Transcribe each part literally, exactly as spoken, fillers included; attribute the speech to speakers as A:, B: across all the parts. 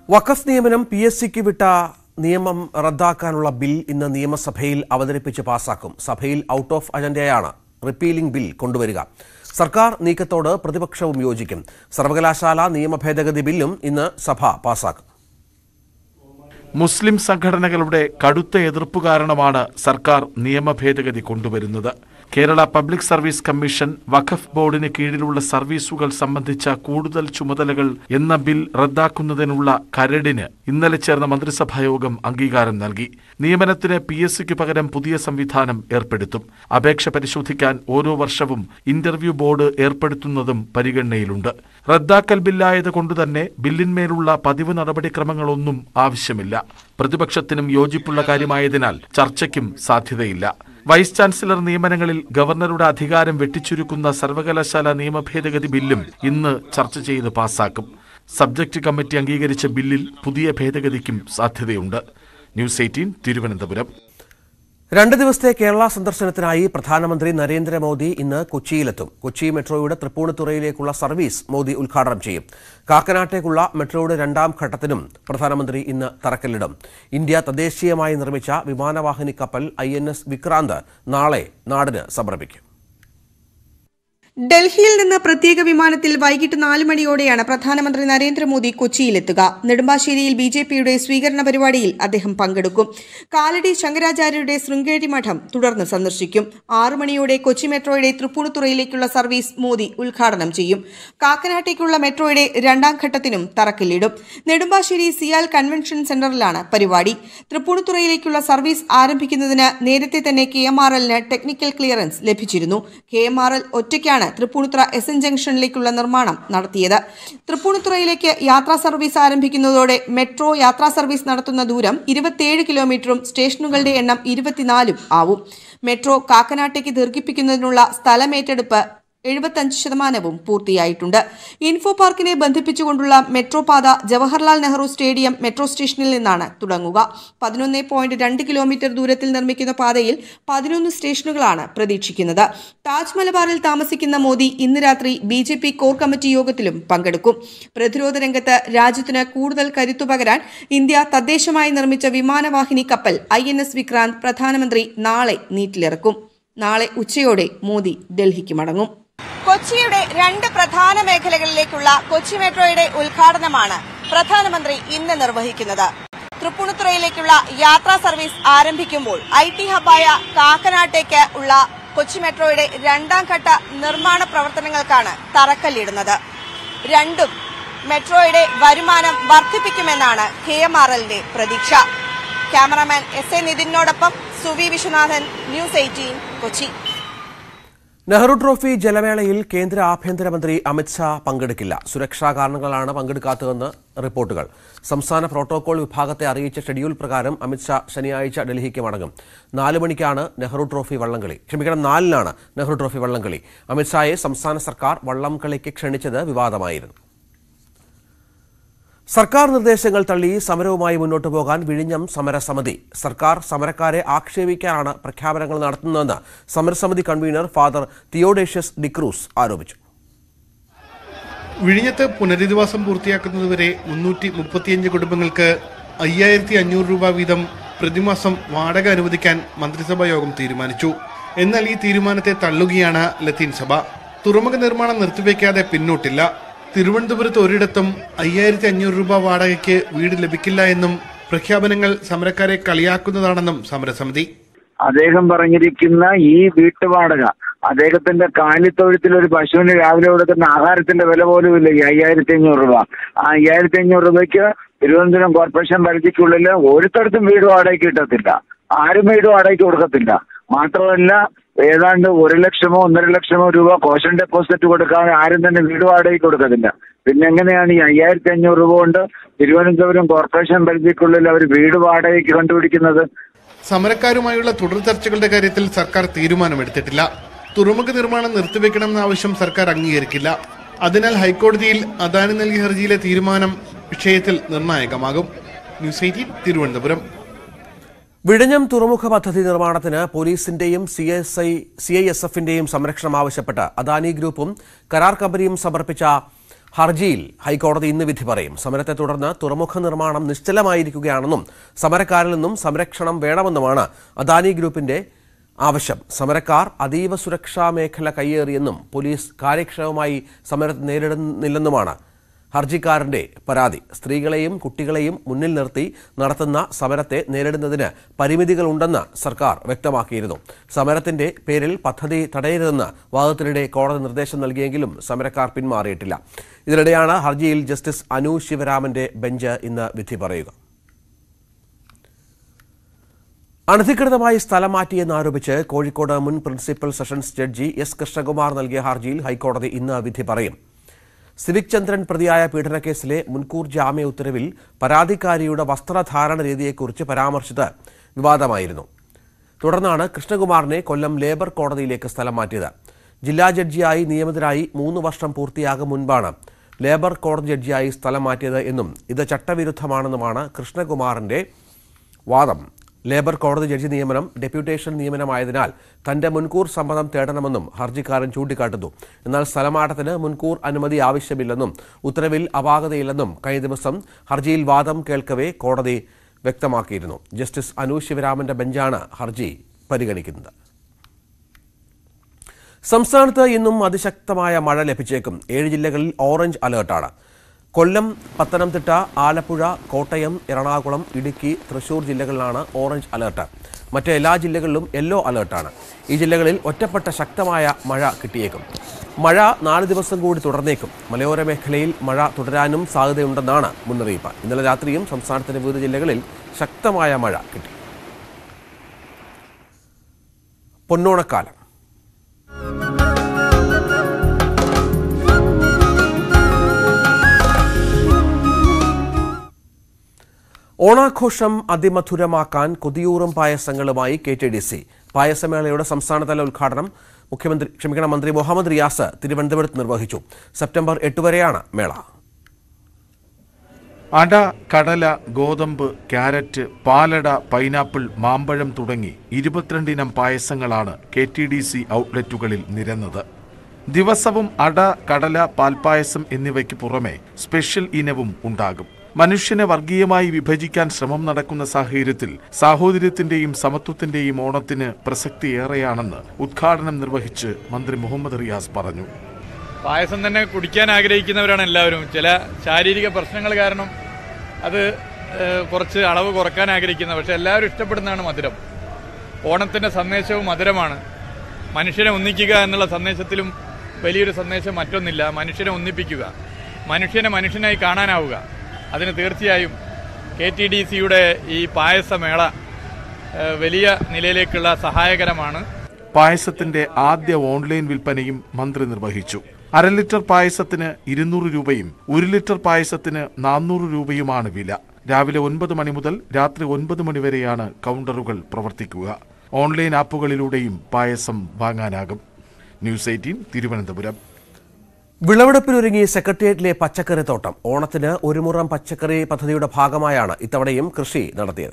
A: വഖഫ് നിയമനം P S സിക്ക് വിട്ട നിയമം റദ്ദാക്കാനുള്ള ബിൽ ഇന്ന് നിയമസഭയിൽ അവതരിപ്പിച്ച് പാസാക്കും. സഭയിൽ ഔട്ട് ഓഫ് അജണ്ടയാണ് റിപ്പീലിംഗ് ബിൽ കൊണ്ടുവരിക. സർക്കാർ നീക്കത്തോട് പ്രതിപക്ഷവും യോജിക്കും. സർവകലാശാല നിയമ ഭേദഗതി ബില്ലും ഇന്ന് സഭ പാസാക്കും.
B: മുസ്ലിം സംഘടനകളുടെ കടുത്ത എതിർപ്പ് കാരണമാണ് സർക്കാർ നിയമ ഭേദഗതി കൊണ്ടുവരുന്നത്. കേരള പബ്ലിക് സർവീസ് കമ്മീഷൻ വഖഫ് ബോർഡിന് കീഴിലുള്ള സർവീസുകൾ സംബന്ധിച്ച കൂടുതൽ ചുമതലകൾ എന്ന ബിൽ റദ്ദാക്കുന്നതിനുള്ള കരടിന് ഇന്നലെ ചേർന്ന മന്ത്രിസഭായോഗം അംഗീകാരം നൽകി. നിയമനത്തിന് പി എസ് സിക്ക് പകരം പുതിയ സംവിധാനം ഏർപ്പെടുത്തും. അപേക്ഷ പരിശോധിക്കാൻ ഓരോ വർഷവും ഇന്റർവ്യൂ ബോർഡ് ഏർപ്പെടുത്തുന്നതും പരിഗണനയിലുണ്ട്. റദ്ദാക്കൽ ബില്ലായത് കൊണ്ടുതന്നെ ബില്ലിന്മേലുള്ള പതിവ് നടപടിക്രമങ്ങളൊന്നും ആവശ്യമില്ല. പ്രതിപക്ഷത്തിനും യോജിപ്പുള്ള കാര്യമായതിനാൽ ചർച്ചയ്ക്കും സാധ്യതയില്ല. വൈസ് ചാൻസലർ നിയമനങ്ങളിൽ ഗവർണറുടെ അധികാരം വെട്ടിച്ചുരുക്കുന്ന സർവകലാശാല നിയമ ഭേദഗതി ബില്ലും ഇന്ന് ചർച്ച ചെയ്ത് പാസാക്കും. സബ്ജക്ട് കമ്മിറ്റി അംഗീകരിച്ച ബില്ലിൽ പുതിയ ഭേദഗതിക്കും സാധ്യതയുണ്ട്. News eighteen Thiruvananthapuram.
A: രണ്ട് ദിവസത്തെ കേരള സന്ദർശനത്തിനായി പ്രധാനമന്ത്രി നരേന്ദ്രമോദി ഇന്ന് കൊച്ചിയിലെത്തും. കൊച്ചി മെട്രോയുടെ തൃപ്പൂണിത്തുറയിലേക്കുള്ള സർവീസ് മോദി ഉദ്ഘാടനം ചെയ്യും. കാക്കനാട്ടേക്കുള്ള മെട്രോയുടെ രണ്ടാം ഘട്ടത്തിനും പ്രധാനമന്ത്രി ഇന്ന് തറക്കല്ലിടും. ഇന്ത്യ തദ്ദേശീയമായി നിർമ്മിച്ച വിമാനവാഹിനി കപ്പൽ ഐ എൻ എസ് വിക്രാന്ത് നാളെ നാടിന് സമർപ്പിക്കും.
C: ഡൽഹിയിൽ നിന്ന് പ്രത്യേക വിമാനത്തിൽ വൈകിട്ട് നാല് മണിയോടെയാണ് പ്രധാനമന്ത്രി നരേന്ദ്രമോദി കൊച്ചിയിലെത്തുക. നെടുമ്പാശ്ശേരിയിൽ ബി ജെ പിയുടെ സ്വീകരണ പരിപാടിയിൽ അദ്ദേഹം പങ്കെടുക്കും. കാലടി ശങ്കരാചാര്യരുടെ ശൃംഗേരി മഠം തുടർന്ന് സന്ദർശിക്കും. ആറു മണിയോടെ കൊച്ചി മെട്രോയുടെ തൃപ്പൂണിത്തുറയിലേക്കുള്ള സർവീസ് മോദി ഉദ്ഘാടനം ചെയ്യും. കാക്കനാട്ടേക്കുള്ള മെട്രോയുടെ രണ്ടാം ഘട്ടത്തിനും തറക്കല്ലിടും. നെടുമ്പാശ്ശേരി സിയാൽ കൺവെൻഷൻ സെന്ററിലാണ് പരിപാടി. തൃപ്പൂണിത്തുറയിലേക്കുള്ള സർവീസ് ആരംഭിക്കുന്നതിന് നേരത്തെ തന്നെ കെ എം ആർ എല്ലിന് ടെക്നിക്കൽ ക്ലിയറൻസ് ലഭിച്ചിരുന്നു. കെ എം ആർ എൽ ഒറ്റയ്ക്കാണ് തൃപ്പൂണിത്തുറ എസ് എൻ ജംഗ്ഷനിലേക്കുള്ള നിർമ്മാണം നടത്തിയത്. തൃപ്പൂണിത്തുറയിലേക്ക് യാത്രാ സർവീസ് ആരംഭിക്കുന്നതോടെ മെട്രോ യാത്രാ സർവീസ് നടത്തുന്ന ദൂരം ഇരുപത്തിയേഴ് കിലോമീറ്ററും സ്റ്റേഷനുകളുടെ എണ്ണം ഇരുപത്തിനാലും ആവും. മെട്രോ കാക്കനാട്ടേക്ക് ദീർഘിപ്പിക്കുന്നതിനുള്ള സ്ഥലമേറ്റെടുപ്പ് എഴുപത്തഞ്ച് ശതമാനവും പൂർത്തിയായിട്ടുണ്ട്. ഇൻഫോ പാർക്കിനെ ബന്ധിപ്പിച്ചുകൊണ്ടുള്ള മെട്രോ പാത ജവഹർലാൽ നെഹ്റു സ്റ്റേഡിയം മെട്രോ സ്റ്റേഷനിൽ നിന്നാണ് തുടങ്ങുക. പതിനൊന്ന് പോയിന്റ് രണ്ട് കിലോമീറ്റർ ദൂരത്തിൽ നിർമ്മിക്കുന്ന പാതയിൽ പതിനൊന്ന് സ്റ്റേഷനുകളാണ് പ്രതീക്ഷിക്കുന്നത്. താജ് മലബാറിൽ താമസിക്കുന്ന മോദി ഇന്ന് രാത്രി B J P core committee യോഗത്തിലും പങ്കെടുക്കും. പ്രതിരോധ രംഗത്ത് രാജ്യത്തിന് കൂടുതൽ കരുത്തു പകരാൻ ഇന്ത്യ തദ്ദേശമായി നിർമ്മിച്ച വിമാനവാഹിനി കപ്പൽ ഐ എൻ എസ് വിക്രാന്ത് പ്രധാനമന്ത്രി നാളെ നീറ്റിലിറക്കും. നാളെ ഉച്ചയോടെ മോദി ഡൽഹിക്ക് മടങ്ങും. കൊച്ചിയുടെ രണ്ട് പ്രധാന മേഖലകളിലേക്കുള്ള കൊച്ചി മെട്രോയുടെ ഉദ്ഘാടനമാണ് പ്രധാനമന്ത്രി ഇന്ന് നിർവഹിക്കുന്നത്. തൃപ്പൂണിത്തുറയിലേക്കുള്ള യാത്രാ സർവീസ് ആരംഭിക്കുമ്പോൾ ഐ ടി ഹബ്ബായ കാക്കനാട്ടേക്ക് ഉള്ള കൊച്ചി മെട്രോയുടെ രണ്ടാം ഘട്ട നിർമ്മാണ പ്രവർത്തനങ്ങൾക്കാണ് തറക്കല്ലിടുന്നത്. രണ്ടും മെട്രോയുടെ വരുമാനം വർദ്ധിപ്പിക്കുമെന്നാണ് കെ എം ആർ എല്ലിന്റെ പ്രതീക്ഷ. Cameraman S A നിതിനോടൊപ്പം Suvi Viswanathan, news eighteen, Kochi.
A: Nehru trophy ജലമേളയിൽ കേന്ദ്ര ആഭ്യന്തരമന്ത്രി അമിത്ഷാ പങ്കെടുക്കില്ല. സുരക്ഷാ കാരണങ്ങളാണ് പങ്കെടുക്കാത്തതെന്ന് റിപ്പോർട്ടുകൾ. സംസ്ഥാന പ്രോട്ടോകോൾ വിഭാഗത്തെ അറിയിച്ച ഷെഡ്യൂൾ പ്രകാരം അമിത്ഷാ ശനിയാഴ്ച ഡൽഹിക്ക് മടങ്ങും. നാല് മണിക്കാണ് നെഹ്റു ട്രോഫി വള്ളംകളി. ക്ഷമിക്കണം, നാലിനാണ് നെഹ്റു ട്രോഫി വള്ളംകളി. അമിത്ഷായെ സംസ്ഥാന സർക്കാർ വള്ളംകളിക്ക് ക്ഷണിച്ചത് വിവാദമായിരുന്നു. സർക്കാർ നിർദ്ദേശങ്ങൾ തള്ളി സമരവുമായി മുന്നോട്ടു പോകാൻ വിഴിഞ്ഞം സമരസമിതി. സർക്കാർ സമരക്കാരെ ആക്ഷേപിക്കാനാണ് പ്രഖ്യാപനങ്ങൾ നടത്തുന്നതെന്ന് സമരസമിതി കൺവീനർ ഫാദർ തിയോഡേഷ്യസ് ഡിക്രൂസ് ആരോപിച്ചു.
D: വിഴിഞ്ഞത്ത് പുനരധിവാസം പൂർത്തിയാക്കുന്നതുവരെ മുന്നൂറ്റി മുപ്പത്തിയഞ്ച് കുടുംബങ്ങൾക്ക് അയ്യായിരത്തി അഞ്ഞൂറ് രൂപ വീതം പ്രതിമാസം വാടക അനുവദിക്കാൻ മന്ത്രിസഭാ യോഗം തീരുമാനിച്ചു. എന്നാൽ ഈ തീരുമാനത്തെ തള്ളുകയാണ് ലത്തീൻ സഭ. തുറമുഖ നിർമ്മാണം നിർത്തിവെക്കാതെ പിന്നോട്ടില്ല. തിരുവനന്തപുരത്ത് ഒരിടത്തും അയ്യായിരത്തി അഞ്ഞൂറ് രൂപ വാടകയ്ക്ക് വീട് ലഭിക്കില്ല എന്നും പ്രഖ്യാപനങ്ങൾ സമരക്കാരെ കളിയാക്കുന്നതാണെന്നും സമരസമിതി.
E: അദ്ദേഹം പറഞ്ഞിരിക്കുന്ന ഈ വീട്ടുവാടക അദ്ദേഹത്തിന്റെ കാലിത്തൊഴുത്തിൽ ഒരു പശുവിന് രാവിലെ കൊടുക്കുന്ന ആഹാരത്തിന്റെ വില പോലും ഇല്ല. ഈ അയ്യായിരത്തി അഞ്ഞൂറ് രൂപ ആ അയ്യായിരത്തി അഞ്ഞൂറ് രൂപയ്ക്ക് തിരുവനന്തപുരം കോർപ്പറേഷൻ പരിധിക്കുള്ളിൽ ഒരിടത്തും വീട് വാടകയ്ക്ക് കിട്ടത്തില്ല. ആരും വീട് വാടകയ്ക്ക് കൊടുക്കത്തില്ല. മാത്രമല്ല ഏതാണ്ട് ഒരു ലക്ഷമോ ഒന്നര ലക്ഷമോ രൂപ കോഷൻ ഡെപ്പോസിറ്റ് കൊടുക്കാതെ ആരും തന്നെ വീട് വാടകയ്ക്ക് കൊടുക്കത്തില്ല. പിന്നെ എങ്ങനെയാണ് ഈ അയ്യായിരത്തി അഞ്ഞൂറ് രൂപ കൊണ്ട് തിരുവനന്തപുരം കോർപ്പറേഷൻ പരിധിക്കുള്ളിൽ അവർ വീട് വാടകയ്ക്ക് കണ്ടുപിടിക്കുന്നത്?
D: സമരക്കാരുമായുള്ള തുടർ ചർച്ചകളുടെ കാര്യത്തിൽ സർക്കാർ തീരുമാനമെടുത്തിട്ടില്ല. തുറമുഖ നിർമ്മാണം നിർത്തിവെക്കണമെന്ന ആവശ്യം സർക്കാർ അംഗീകരിക്കില്ല. അതിനാൽ ഹൈക്കോടതിയിൽ അദാനി നൽകിയ ഹർജിയിലെ തീരുമാനം വിഷയത്തിൽ നിർണായകമാകും. News eighteen Thiruvananthapuram.
A: വിഴിഞ്ഞം തുറമുഖ പദ്ധതി നിർമ്മാണത്തിന് പോലീസിന്റെയും C S I C I S എഫിന്റെയും സംരക്ഷണം ആവശ്യപ്പെട്ട് അദാനി ഗ്രൂപ്പും കരാർ കമ്പനിയും സമർപ്പിച്ച ഹർജിയിൽ ഹൈക്കോടതി ഇന്ന് വിധി പറയും. സമരത്തെ തുടർന്ന് തുറമുഖ നിർമ്മാണം നിശ്ചലമായിരിക്കുകയാണെന്നും സമരക്കാരിൽ നിന്നും സംരക്ഷണം വേണമെന്നുമാണ് അദാനി ഗ്രൂപ്പിന്റെ ആവശ്യം. സമരക്കാർ അതീവ സുരക്ഷാ മേഖല കയ്യേറിയെന്നും പോലീസ് കാര്യക്ഷമമായി സമരത്തെ നേരിടുന്നില്ലെന്നുമാണ് ഹർജിക്കാരന്റെ പരാതി. സ്ത്രീകളെയും കുട്ടികളെയും മുന്നിൽ നിർത്തി നടത്തുന്ന സമരത്തെ നേരിടുന്നതിന് പരിമിതികളുണ്ടെന്ന് സർക്കാർ വ്യക്തമാക്കിയിരുന്നു. സമരത്തിന്റെ പേരിൽ പദ്ധതി തടയരുതെന്ന് വാദത്തിനിടെ കോടതി നിർദ്ദേശം നൽകിയെങ്കിലും സമരക്കാർ പിന്മാറിയിട്ടില്ല. ഇതിനിടെയാണ് ഹർജിയിൽ ജസ്റ്റിസ് അനു ശിവരാമന്റെ ബെഞ്ച് ഇന്ന് വിധി പറയുക. അനധികൃതമായി സ്ഥലം മാറ്റിയെന്നാരോപിച്ച് കോഴിക്കോട് മുൻ principal sessions judge S Krishnakumar നൽകിയ ഹർജിയിൽ ഹൈക്കോടതി ഇന്ന് വിധി പറയും. സിവിക് ചന്ദ്രൻ പ്രതിയായ പീഡനക്കേസിലെ മുൻകൂർ ജാമ്യ ഉത്തരവിൽ പരാതിക്കാരിയുടെ വസ്ത്രധാരണ രീതിയെക്കുറിച്ച് പരാമർശിച്ചത് വിവാദമായിരുന്നു. തുടർന്നാണ് കൃഷ്ണകുമാറിനെ കൊല്ലം ലേബർ കോടതിയിലേക്ക് സ്ഥലം മാറ്റിയത്. ജില്ലാ ജഡ്ജിയായി നിയമിതരായി മൂന്ന് വർഷം പൂർത്തിയാകും മുൻപാണ് ലേബർ കോടതി ജഡ്ജിയായി സ്ഥലം മാറ്റിയത് എന്നും ഇത് ചട്ടവിരുദ്ധമാണെന്നുമാണ് കൃഷ്ണകുമാറിന്റെ വാദം. ലേബർ കോടതി ജഡ്ജി നിയമനം ഡെപ്യൂട്ടേഷൻ നിയമനമായതിനാൽ തന്റെ മുൻകൂർ സമ്മതം തേടണമെന്നും ഹർജിക്കാരൻ ചൂണ്ടിക്കാട്ടുന്നു. എന്നാൽ സ്ഥലമാറ്റത്തിന് മുൻകൂർ അനുമതി ആവശ്യമില്ലെന്നും ഉത്തരവിൽ അപാകതയില്ലെന്നും കഴിഞ്ഞ ദിവസം ഹർജിയിൽ വാദം കേൾക്കവേ കോടതി വ്യക്തമാക്കിയിരുന്നു. ജസ്റ്റിസ് അനു ശിവരാമന്റെ ബെഞ്ചാണ് ഹർജി പരിഗണിക്കുന്നത്. സംസ്ഥാനത്ത് ഇന്നും അതിശക്തമായ മഴ ലഭിച്ചേക്കും. ഏഴ് ജില്ലകളിൽ ഓറഞ്ച് അലേർട്ടാണ്. കൊല്ലം, പത്തനംതിട്ട, ആലപ്പുഴ, കോട്ടയം, എറണാകുളം, ഇടുക്കി, തൃശൂർ ജില്ലകളിലാണ് ഓറഞ്ച് അലേർട്ട്. മറ്റ് എല്ലാ ജില്ലകളിലും യെല്ലോ അലേർട്ടാണ്. ഈ ജില്ലകളിൽ ഒറ്റപ്പെട്ട ശക്തമായ മഴ കിട്ടിയേക്കും. മഴ നാല് ദിവസം കൂടി തുടർന്നേക്കും. മലയോര മേഖലയിൽ മഴ തുടരാനും സാധ്യതയുണ്ടെന്നാണ് മുന്നറിയിപ്പ്. ഇന്നലെ രാത്രിയും സംസ്ഥാനത്തിന്റെ വിവിധ ജില്ലകളിൽ ശക്തമായ മഴ കിട്ടി. പൊന്നോണക്കാലം. ഓണാഘോഷം അതിമധുരമാക്കാൻ കൊതിയൂറും പായസങ്ങളുമായി കെ ടി ഡി സി. പായസമേളയുടെ സംസ്ഥാനതല ഉദ്ഘാടനം മുഖ്യമന്ത്രി ക്ഷമിക്കണം മന്ത്രി മുഹമ്മദ് റിയാസ് തിരുവനന്തപുരത്ത് നിർവഹിച്ചു. സെപ്റ്റംബർ എട്ട് വരെയാണ് മേള.
B: അട, കടല, ഗോതമ്പ്, ക്യാരറ്റ്, പാലട, പൈനാപ്പിൾ, മാമ്പഴം തുടങ്ങി ഇരുപത്തിരണ്ടിനം പായസങ്ങളാണ് കെ ടി ഡി സി ഔട്ട്ലെറ്റുകളിൽ നിരന്നത്. ദിവസവും അട, കടല, പാൽപ്പായസം എന്നിവയ്ക്ക് പുറമെ സ്പെഷ്യൽ ഇനവും ഉണ്ടാകും. മനുഷ്യനെ വർഗീയമായി വിഭജിക്കാൻ ശ്രമം നടക്കുന്ന സാഹചര്യത്തിൽ സാഹോദര്യത്തിന്റെയും സമത്വത്തിന്റെയും ഓണത്തിന് പ്രസക്തിയേറെയാണെന്ന് ഉദ്ഘാടനം നിർവഹിച്ച് മന്ത്രി മുഹമ്മദ് റിയാസ് പറഞ്ഞു.
F: പായസം തന്നെ കുടിക്കാൻ ആഗ്രഹിക്കുന്നവരാണ് എല്ലാവരും. ചില ശാരീരിക പ്രശ്നങ്ങൾ കാരണം അത് കുറച്ച് അളവ് കുറക്കാൻ ആഗ്രഹിക്കുന്നത്, പക്ഷെ എല്ലാവരും ഇഷ്ടപ്പെടുന്നതാണ് മധുരം. ഓണത്തിന്റെ സന്ദേശവും മധുരമാണ്. മനുഷ്യനെ ഒന്നിക്കുക എന്നുള്ള സന്ദേശത്തിലും വലിയൊരു സന്ദേശം മറ്റൊന്നില്ല. മനുഷ്യനെ ഒന്നിപ്പിക്കുക, മനുഷ്യനെ മനുഷ്യനായി കാണാനാവുക. അതിന് തീർച്ചയായും കെ ടി ഡി സിയുടെ ഈ പായസമേള വലിയ നിലയിലേക്കുള്ള സഹായകരമാണ്.
B: പായസത്തിന്റെ ആദ്യ ഓൺലൈൻ വിൽപ്പനയും മന്ത്രി നിർവഹിച്ചു. അര ലിറ്റർ പായസത്തിന് ഇരുന്നൂറ് രൂപയും ഒരു ലിറ്റർ പായസത്തിന് നാനൂറ് രൂപയുമാണ് വില. രാവിലെ ഒൻപത് മണി മുതൽ രാത്രി ഒൻപത് മണി വരെയാണ് കൗണ്ടറുകൾ പ്രവർത്തിക്കുക. ഓൺലൈൻ ആപ്പുകളിലൂടെയും പായസം വാങ്ങാനാകും. News eighteen Thiruvananthapuram.
A: വിളവെടുപ്പിനൊരുങ്ങി സെക്രട്ടേറിയറ്റിലെ പച്ചക്കറിത്തോട്ടം. ഓണത്തിന് ഒരു മുറം പച്ചക്കറി പദ്ധതിയുടെ ഭാഗമായാണ് ഇത്തവണയും കൃഷി നടത്തിയത്.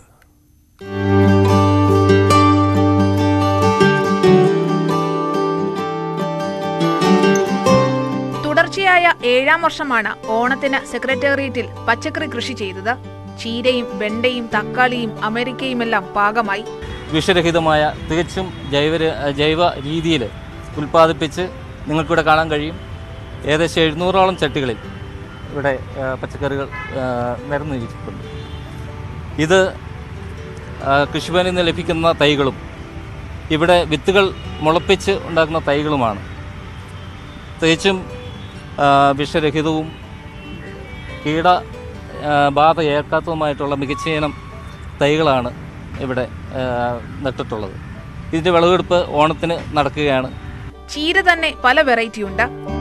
G: തുടർച്ചയായ ഏഴാം വർഷമാണ് ഓണത്തിന് സെക്രട്ടേറിയറ്റിൽ പച്ചക്കറി കൃഷി ചെയ്തത്. ചീരയും വെണ്ടയും തക്കാളിയും അമേരിക്കയുമെല്ലാം പാകമായി.
H: വിഷരഹിതമായ തികച്ചും ജൈവ ജൈവ രീതിയിൽ ഉൽപ്പാദിപ്പിച്ച് നിങ്ങൾക്കിവിടെ കാണാൻ കഴിയും. ഏകദേശം എഴുന്നൂറോളം ചട്ടികളിൽ ഇവിടെ പച്ചക്കറികൾ നിരന്നിരിക്കുന്നുണ്ട്. ഇത് കൃഷിഭവനിൽ നിന്ന് ലഭിക്കുന്ന തൈകളും ഇവിടെ വിത്തുകൾ മുളപ്പിച്ച് ഉണ്ടാക്കുന്ന തൈകളുമാണ്. തികച്ചും വിഷരഹിതവും കീട ബാധ ഏൽക്കാത്തതുമായിട്ടുള്ള മികച്ച ഇനം തൈകളാണ് ഇവിടെ നട്ടിട്ടുള്ളത്. ഇതിൻ്റെ വിളവെടുപ്പ് ഓണത്തിന് നടക്കുകയാണ്.
G: ചീര തന്നെ പല വെറൈറ്റി ഉണ്ട്.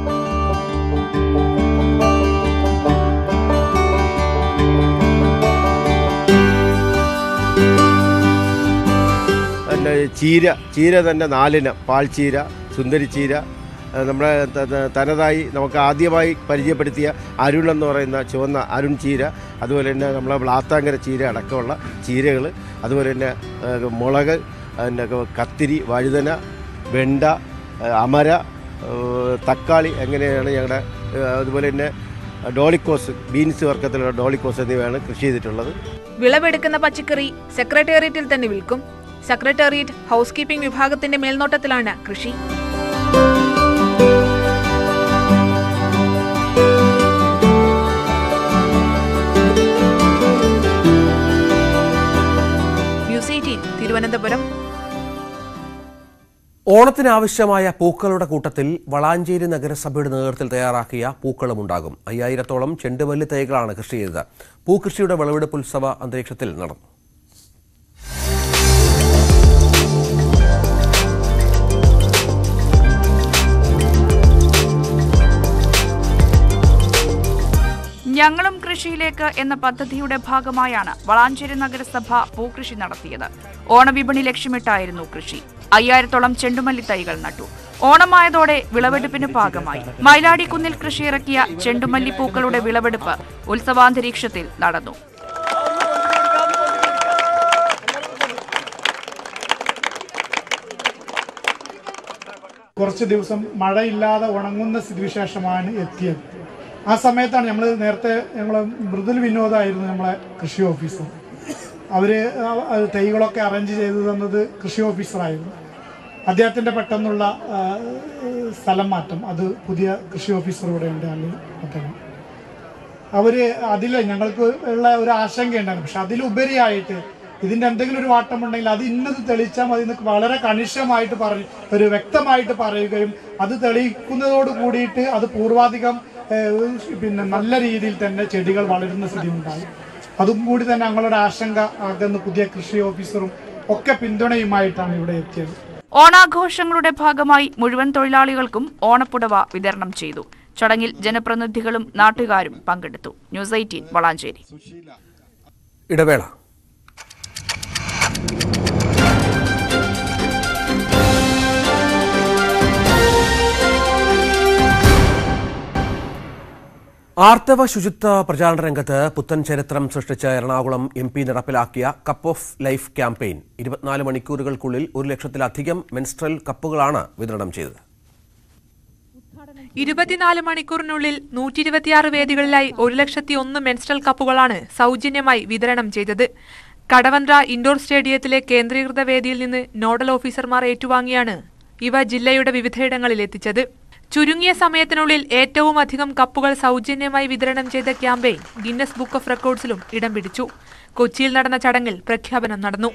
I: ചീര ചീര തന്നെ നാലിനം: പാൽച്ചീര, സുന്ദരിച്ചീര, നമ്മുടെ തനതായി നമുക്ക് ആദ്യമായി പരിചയപ്പെടുത്തിയ അരുൺ എന്ന് പറയുന്ന ചുവന്ന അരുൺ ചീര, അതുപോലെ തന്നെ നമ്മളെ വ്ളാത്താങ്കര ചീര അടക്കമുള്ള ചീരകൾ, അതുപോലെ തന്നെ മുളക്, പിന്നെ കത്തിരി, വഴുതന, വെണ്ട, അമര, തക്കാളി, എങ്ങനെയാണ് ഞങ്ങളുടെ അതുപോലെ തന്നെ ഡോളിക്കോസ്, ബീൻസ് വർഗത്തിലുള്ള ഡോളിക്കോസ് എന്നിവയാണ് കൃഷി ചെയ്തിട്ടുള്ളത്.
G: വിളവെടുക്കുന്ന പച്ചക്കറി സെക്രട്ടേറിയറ്റിൽ തന്നെ വിൽക്കും. സെക്രട്ടേറിയറ്റ് ഹൗസ് കീപ്പിംഗ് വിഭാഗത്തിന്റെ മേൽനോട്ടത്തിലാണ് കൃഷി. News eighteen Thiruvananthapuram.
A: ഓണത്തിനാവശ്യമായ പൂക്കളുടെ കൂട്ടത്തിൽ വളാഞ്ചേരി നഗരസഭയുടെ നേതൃത്വത്തിൽ തയ്യാറാക്കിയ പൂക്കളുമുണ്ടാകും. അയ്യായിരത്തോളം ചെണ്ടുമല്ലി തൈകളാണ് കൃഷി ചെയ്തത്. പൂക്കൃഷിയുടെ വിളവെടുപ്പ് ഉത്സവ അന്തരീക്ഷത്തിൽ നടന്നു.
J: ഞങ്ങളും കൃഷിയിലേക്ക് എന്ന പദ്ധതിയുടെ ഭാഗമായാണ് വളാഞ്ചേരി നഗരസഭ പൂക്കൃഷി നടത്തിയത്. ഓണവിപണി ലക്ഷ്യമിട്ടായിരുന്നു കൃഷി. അയ്യായിരത്തോളം ചെണ്ടുമല്ലി തൈകൾ നട്ടു. ഓണമായതോടെ വിളവെടുപ്പിന് ഭാഗമായി മൈലാടിക്കുന്നിൽ കൃഷിയിറക്കിയ ചെണ്ടുമല്ലി പൂക്കളുടെ വിളവെടുപ്പ് ഉത്സവാന്തരീക്ഷത്തിൽ നടന്നു.
K: കുറച്ച് ദിവസം മഴയില്ലാതെ ഉണങ്ങുന്ന സ്ഥിതിവിശേഷമാണ് എത്തിയത്. ആ സമയത്താണ് നമ്മൾ നേരത്തെ നമ്മളെ മൃദുൽ വിനോദായിരുന്നു നമ്മളെ കൃഷി ഓഫീസർ. അവർ തൈകളൊക്കെ അറേഞ്ച് ചെയ്തു തന്നത് കൃഷി ഓഫീസറായിരുന്നു. അദ്ദേഹത്തിൻ്റെ പെട്ടെന്നുള്ള സ്ഥലം മാറ്റം, അത് പുതിയ കൃഷി ഓഫീസർ ഇവിടെ ഉണ്ട്. അദ്ദേഹം അവർ അതിൽ ഞങ്ങൾക്ക് ഉള്ള ഒരു ആശങ്കയുണ്ടായിരുന്നു. പക്ഷെ അതിലുപരിയായിട്ട് ഇതിൻ്റെ എന്തെങ്കിലും ഒരു വാട്ടമുണ്ടെങ്കിൽ അത് ഇന്നത് തെളിയിച്ചാൽ മതി എന്നൊക്കെ വളരെ കണിശമായിട്ട് പറഞ്ഞു, ഒരു വ്യക്തമായിട്ട് പറയുകയും അത് തെളിയിക്കുന്നതോട് കൂടിയിട്ട് അത് പൂർവാധികം പിന്നെ നല്ല രീതിയിൽ തന്നെ ചെടികൾ വളരുന്ന സ്ഥിതി ഉണ്ടായി. അതും കൂടി തന്നെ ഞങ്ങളുടെ ആശങ്ക അകന്ന് പുതിയ കൃഷി ഓഫീസറും ഒക്കെ പിന്തുണയുമായിട്ടാണ് ഇവിടെ എത്തിയത്.
J: ഓണാഘോഷങ്ങളുടെ ഭാഗമായി മുഴുവൻ തൊഴിലാളികൾക്കും ഓണപ്പുടവ വിതരണം ചെയ്തു. ചടങ്ങിൽ ജനപ്രതിനിധികളും നാട്ടുകാരും പങ്കെടുത്തു. News eighteen Valanchery.
A: ഇടവേള. ആർത്തവ ശുചിത്വ പ്രചാരണ രംഗത്ത് പുത്തൻ ചരിത്രം സൃഷ്ടിച്ച എറണാകുളം എം പി നടപ്പിലാക്കിയ കപ്പ് ഓഫ് ലൈഫ് ക്യാമ്പയിൻ ഇരുപത്തിനാല് മണിക്കൂറുകൾക്കുള്ളിൽ ഒരു ലക്ഷത്തിലധികം മെൻസ്ട്രൽ കപ്പുകളാണ് വിതരണം ചെയ്തത്.
L: ഇരുപത്തിനാല് മണിക്കൂറിനുള്ളിൽ നൂറ്റി ഇരുപത്തിയാറ് വേദികളിലായി ഒരു ലക്ഷത്തി ഒന്ന് മെൻസ്ട്രൽ കപ്പുകളാണ് സൗജന്യമായി വിതരണം ചെയ്തത്. കടവന്ത്ര ഇൻഡോർ സ്റ്റേഡിയത്തിലെ കേന്ദ്രീകൃത വേദിയിൽ നിന്ന് നോഡൽ ഓഫീസർമാർ ഏറ്റുവാങ്ങിയാണ് ഇവ ജില്ലയുടെ വിവിധയിടങ്ങളിൽ എത്തിച്ചത്. ചുരുങ്ങിയ സമയത്തിനുള്ളിൽ ഏറ്റവും അധികം കപ്പുകൾ സൗജന്യമായി വിതരണം ചെയ്ത ക്യാമ്പയിൻ ഗിന്നസ് ബുക്ക് ഓഫ് റെക്കോർഡ്സിലും ഇടം പിടിച്ചു. കൊച്ചിയിൽ നടന്ന ചടങ്ങിൽ പ്രഖ്യാപനം നടന്നു.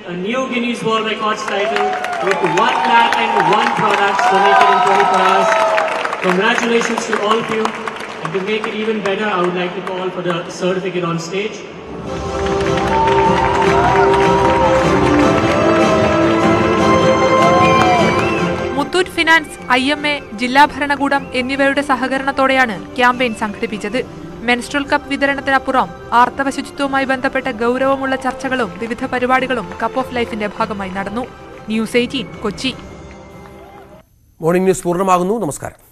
L: Muthoot finance, I M A, ജില്ലാ ഭരണകൂടം എന്നിവയുടെ സഹകരണത്തോടെയാണ് ക്യാമ്പയിൻ സംഘടിപ്പിച്ചത്. മെൻസ്ട്രൽ കപ്പ് വിതരണത്തിനപ്പുറം ആർത്തവ ശുചിത്വവുമായി ബന്ധപ്പെട്ട ഗൌരവമുള്ള ചർച്ചകളും വിവിധ പരിപാടികളും കപ്പ് ഓഫ് ലൈഫിന്റെ ഭാഗമായി നടന്നു. News eighteen Kochi.
A: Morning news പൂർണ്ണമാകുന്നു. നമസ്കാരം.